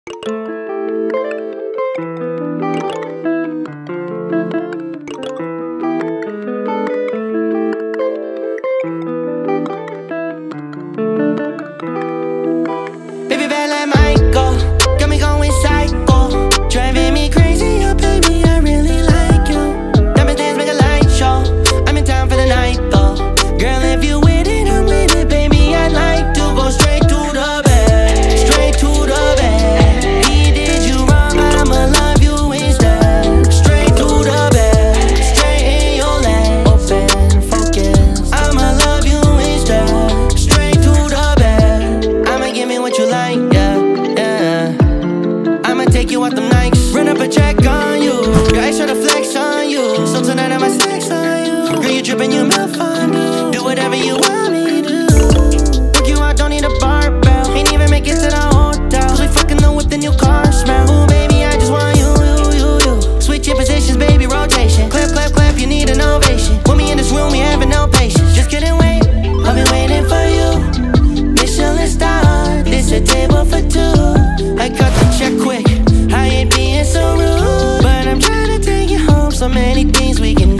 Baby, better let mine go. Got me going psycho. Driving me crazy, oh baby, I really like you. Diamond dance, make a light show. I'm in town for the night though. Girl, if you with it, I'm with it, baby. I'd like to go straight to the bed. Straight to the bed. He did you wrong, I'ma love you instead. Straight to the bed. Straight in your leg. Open, focus. I'ma love you instead. Straight to the bed. I'ma give me what you like, yeah, yeah. I'ma take you out them nights. Run up a check on you. Your eyes try to flex on you. So tonight I'ma sex on you. Girl, you drippin', you milk fondue. Do whatever you want me to. Look you out, don't need a barbell. Ain't even make it to the hotel. Cause we fucking the whip, the new car smell. Ooh, baby, I just want you. Switch your positions, baby, rotation. Clap, clap, clap, you need an ovation. Put me in this room, we having no patience. Just couldn't wait, I've been waiting for you. Michelin star, this a table for two. I cut the check quick, I ain't being so rude. But I'm trying to take you home, so many things we can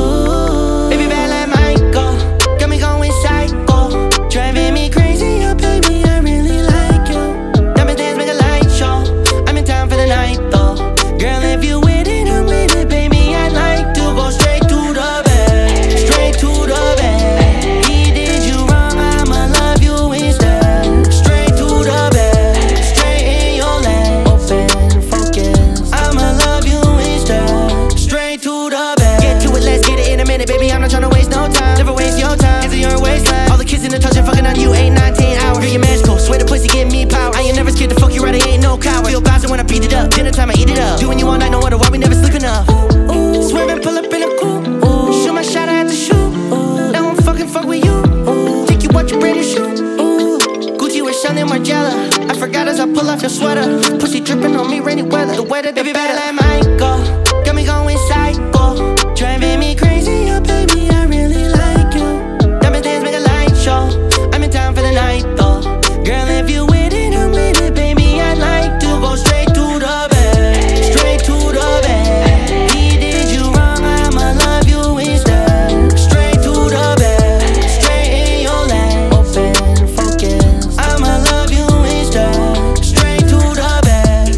do. Baby, better let mine go. Got me going psycho. Driving me crazy, oh baby, I really like you. Diamond dance, make a light show. I'm in town for the night though. Girl, if you with it, I'm with it, baby. I'd like to go straight to the bed. Straight to the bed. He did you wrong, I'ma love you instead. Straight to the bed. Straight in your leg. Open, focus. I'ma love you instead. Straight to the bed. Get to it, let's get it in a minute, baby. I'm not tryna waste no time. Never waste your time. Hands in your waistline. All the kissing and touching, fucking on you, 8-19 hours. Girl, your magical. Swear the pussy give me power. I ain't never scared to fuck you right, I ain't no coward. Feel bouncing when I beat it up. Dinner time, I eat it up. Doing you all night, no wonder why we never sleep enough. Ooh, swerving, pull up in a coupe. Shoot my shot, I had to shoot. Now I'm fucking fuck with you. Take you out your brand new shoes. Gucci with Chanel Margiela. I forgot as I pull off your sweater. Pussy dripping on me, rainy weather. The weather, baby, better let mine go. Got me going psycho. Driving me crazy, oh baby, I really like you. Diamond dance, make a light show. I'm in town for the night though. Girl, if you with it, I'm with it, baby. I'd like to go straight to the bed. Straight to the bed. He did you wrong, I'ma love you instead. Straight to the bed. Straight in your leg. Open, focus. I'ma love you instead. Straight to the bed.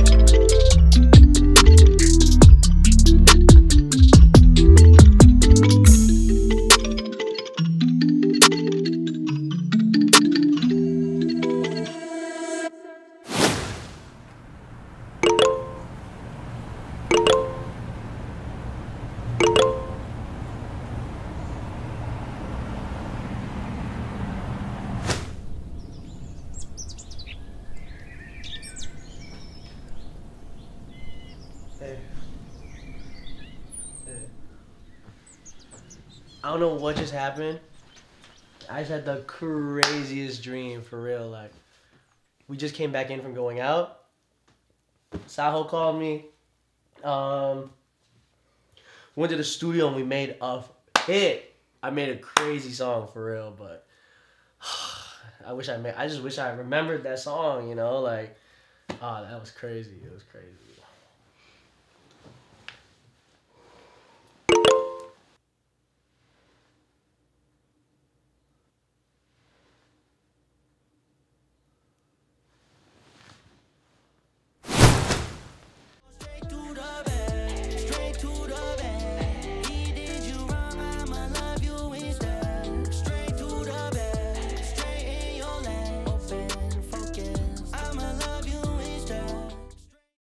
Hey. I don't know what just happened. I just had the craziest dream, for real. Like, we just came back in from going out. Saho called me. Went to the studio and we made a hit. I made a crazy song, for real, but I just wish I remembered that song, you know? Like, oh, that was crazy. It was crazy.